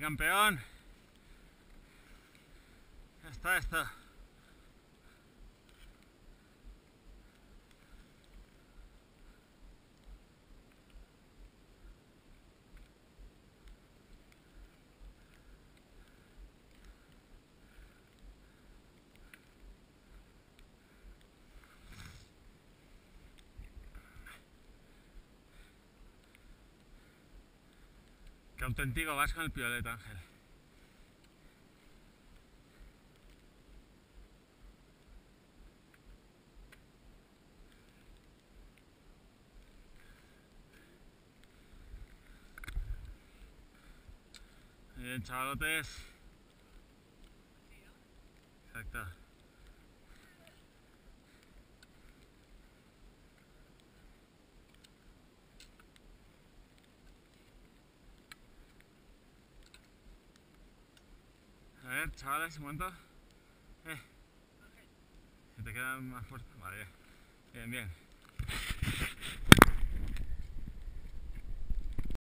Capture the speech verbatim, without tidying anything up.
campeón. Ya está esto. Qué auténtico vas con el piolet, Ángel. Muy bien, chavalotes. Exacto. A ver, chavales, un momento. Eh. Se te queda más fuerte. Vale, bien, bien. bien.